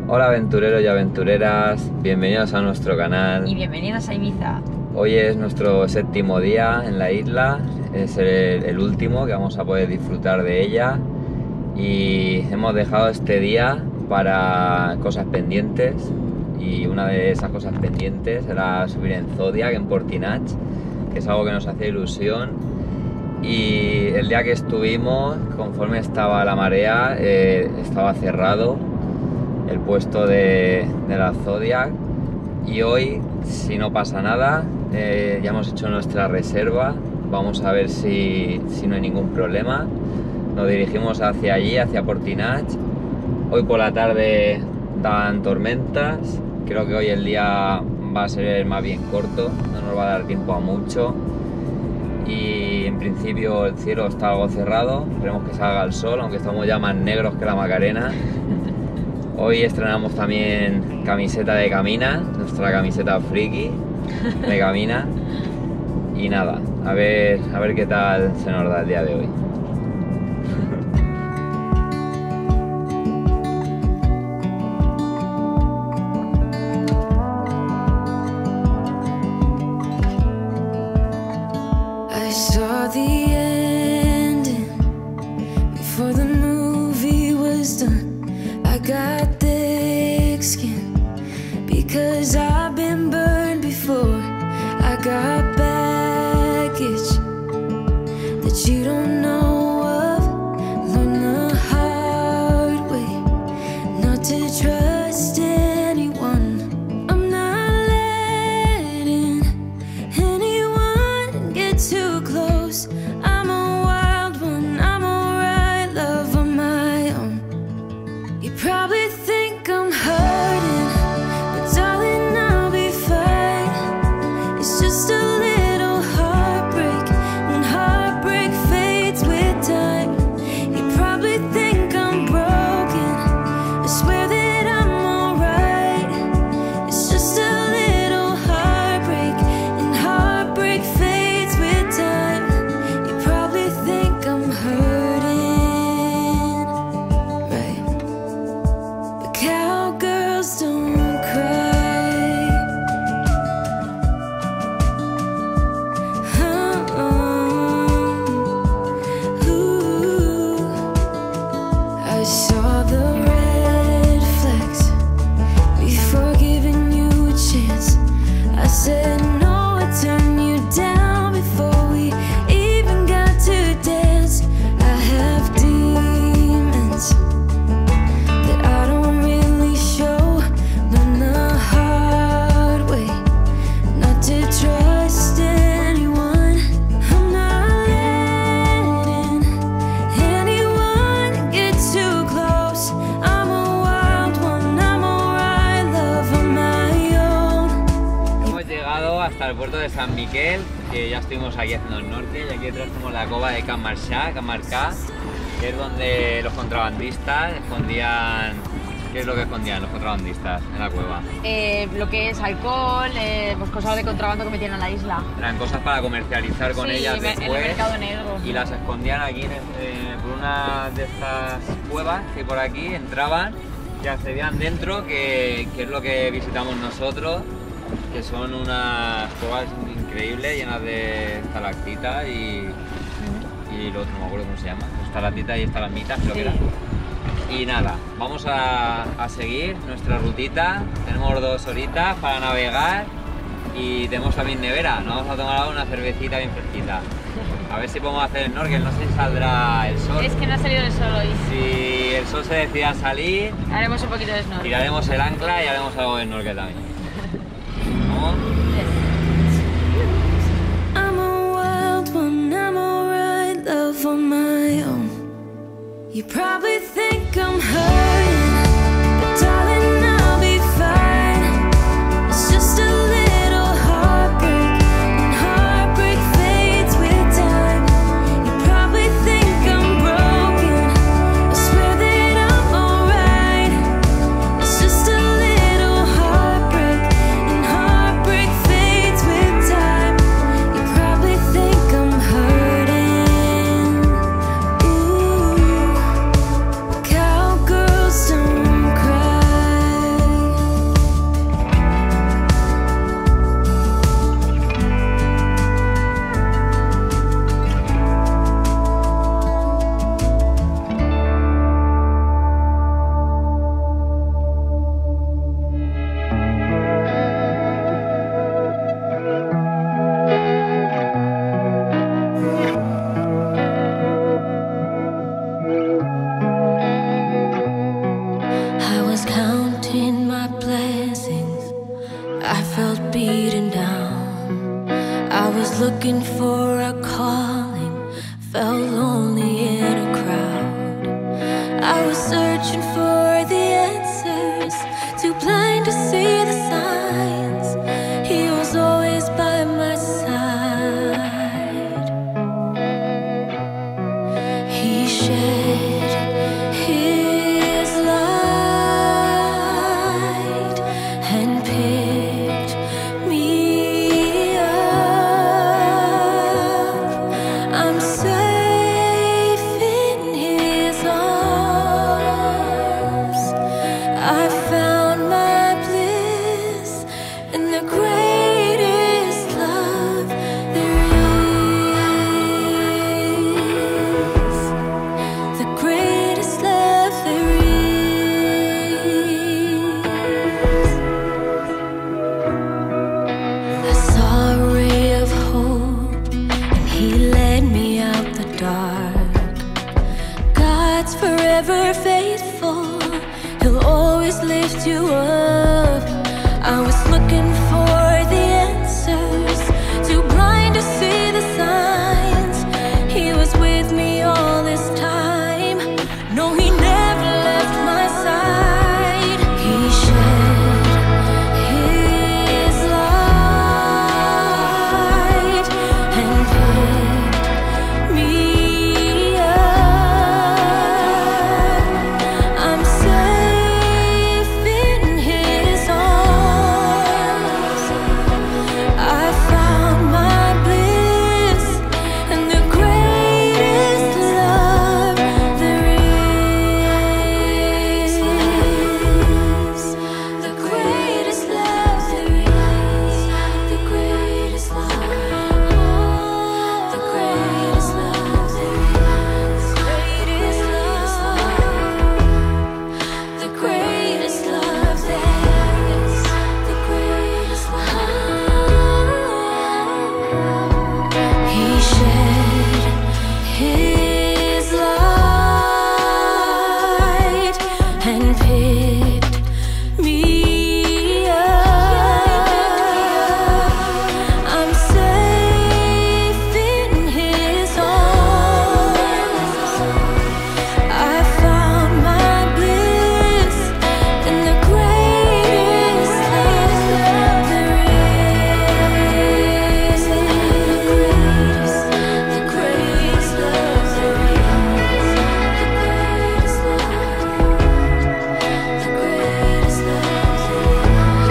Hola aventureros y aventureras, bienvenidos a nuestro canal. Y bienvenidos a Ibiza. Hoy es nuestro 7º día en la isla, es el último que vamos a poder disfrutar de ella. Y hemos dejado este día para cosas pendientes. Y una de esas cosas pendientes era subir en Zodiac, en Portinach, que es algo que nos hacía ilusión. Y el día que estuvimos, conforme estaba la marea, estaba cerrado el puesto de la Zodiac. Y hoy, si no pasa nada, ya hemos hecho nuestra reserva. Vamos a ver si no hay ningún problema. Nos dirigimos hacia allí, hacia Portinach. Hoy por la tarde dan tormentas. Creo que hoy el día va a ser más bien corto, no nos va a dar tiempo a mucho. Y en principio el cielo está algo cerrado, esperemos que salga el sol, aunque estamos ya más negros que la Macarena. Hoy estrenamos también camiseta de Camina, nuestra camiseta friki de Camina. Y nada, a ver qué tal se nos da el día de hoy. Saw the ending before the movie was done. I got thick skin because I've been burned before. I got baggage that you don't know of. Learn the hard way not to trust anyone. I'm not letting anyone get too close. I'm a wild one, I'm alright, love on my own. You probably think I'm hurting, but darling, I'll be fine. It's just a little heartbreak, and heartbreak fades with time. You probably think I'm broken, I swear that I'm alright. It's just a little heartbreak, and heartbreak fades with time. You probably think I'm hurting, right? But cowgirls don't cry. Ooh. I saw the red flags before giving you a chance. I said no, I turned you down before we even got to dance. I have demons that I don't really show. Learn the hard way not to trust anyone. I'm not letting anyone get too close. I'm a wild one, I'm alright, love on my own. Hemos llegado hasta el puerto de San Miquel, que ya estuvimos aquí haciendo el norte, y aquí detrás tenemos la cova de Can Marcà, que es donde los contrabandistas escondían. ¿Qué es lo que escondían los contrabandistas en la cueva? Lo que es alcohol, pues cosas de contrabando que metían a la isla. Eran cosas para comercializar con ellas en el después, mercado negro. y las escondían aquí por una de estas cuevas que por aquí entraban y accedían dentro, que es lo que visitamos nosotros, que son unas cuevas increíbles, llenas de estalactitas y lo otro no me acuerdo cómo se llama, estalactitas y estalagmitas creo que era. Y nada, vamos a seguir nuestra rutita. Tenemos 2 horitas para navegar y tenemos también nevera. Nos vamos a tomar ahora una cervecita bien fresquita. A ver si podemos hacer el snorkel, no sé si saldrá el sol. Es que no ha salido el sol hoy. Si el sol se decide a salir, Haremos un poquito de snorkel. tiraremos el ancla y haremos algo de snorkel también. ¿Vamos? I'm a wild one, I'm alright, love on my own. You probably think I'm hurting, but darling, I'll be fine. It's just a little heartbreak, and heartbreak fades with time. You probably think I'm broken, I swear that I'm alright. It's just a little heartbreak, and heartbreak fades with time. You probably think I'm hurting. Ooh, cowgirl. looking for a calling, felt lonely in a crowd. I was searching for the answers, too blind to see the signs. He was always by my side. He shed his light and picked me up. I'm safe in his arms. I found my bliss in the greatest love there is. The greatest love there is. I saw a ray of hope, and he led me out the dark. God's forever faithful, he'll always lift you up. I was looking for the answers, too blind to see the signs. He was with me all this time. No, he never left my side. He shed his light and picked me up. I'm safe in his arms. I found my bliss in the greatest love there is. The greatest love there is. The greatest love. The greatest love there is. Greatest love. The greatest love there is. The greatest love. He shed his light and picked me up. I'm safe in his arms. I found my bliss in the greatest love there is. The greatest love there is. The greatest love. The greatest love there is.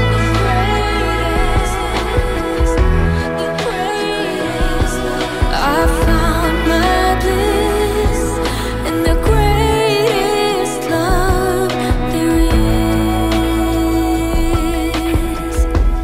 The greatest love. I found my bliss in the greatest love there is.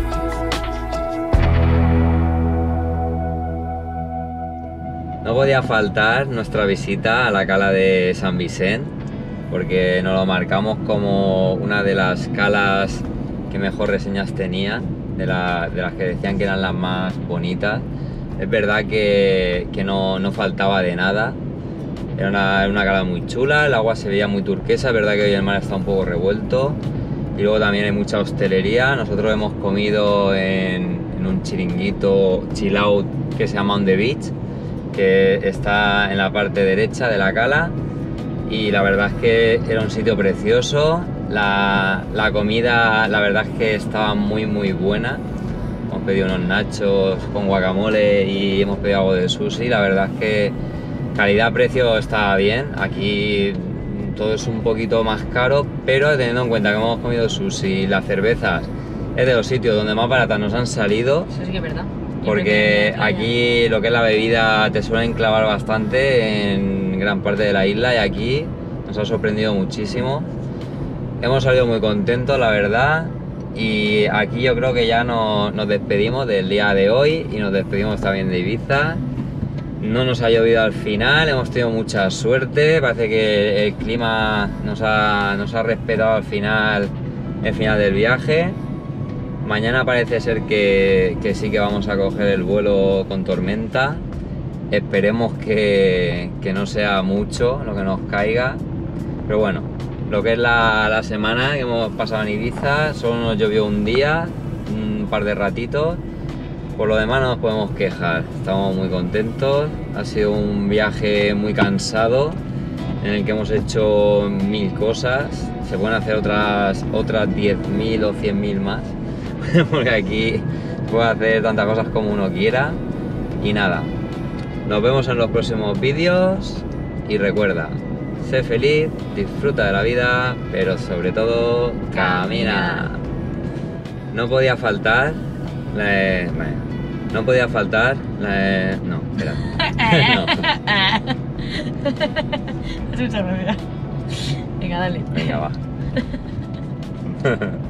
No podía faltar nuestra visita a la cala de San Vicent, porque nos lo marcamos como una de las calas que mejor reseñas tenía, de las que decían que eran las más bonitas. Es verdad que no faltaba de nada. Era una cala muy chula, el agua se veía muy turquesa, es verdad que hoy el mar está un poco revuelto. Y luego también hay mucha hostelería. Nosotros hemos comido en un chiringuito chill out que se llama On The Beach, que está en la parte derecha de la cala, y la verdad es que era un sitio precioso. La comida, la verdad es que estaba muy buena. Hemos pedido unos nachos con guacamole y hemos pedido algo de sushi. La verdad es que calidad-precio está bien. Aquí todo es un poquito más caro, pero teniendo en cuenta que hemos comido sushi y las cervezas es de los sitios donde más baratas nos han salido. Eso sí que es verdad. Porque aquí lo que es la bebida te suelen clavar bastante en gran parte de la isla, y aquí nos ha sorprendido muchísimo. Hemos salido muy contentos, la verdad, y aquí yo creo que ya nos despedimos del día de hoy y nos despedimos también de Ibiza. No nos ha llovido al final, hemos tenido mucha suerte, parece que el clima nos ha respetado al final, el final del viaje. Mañana parece ser que sí que vamos a coger el vuelo con tormenta. Esperemos que no sea mucho lo que nos caiga. Pero bueno, lo que es la semana que hemos pasado en Ibiza, solo nos llovió un día, un par de ratitos. Por lo demás no nos podemos quejar, estamos muy contentos. Ha sido un viaje muy cansado en el que hemos hecho 1000 cosas. Se pueden hacer otras 10.000 o 100.000 más, porque aquí se puede hacer tantas cosas como uno quiera. Y nada, nos vemos en los próximos vídeos y recuerda, sé feliz, disfruta de la vida, pero sobre todo camina. No podía faltar no, espera. No. Es mucha gracia. Venga, dale. Venga, va.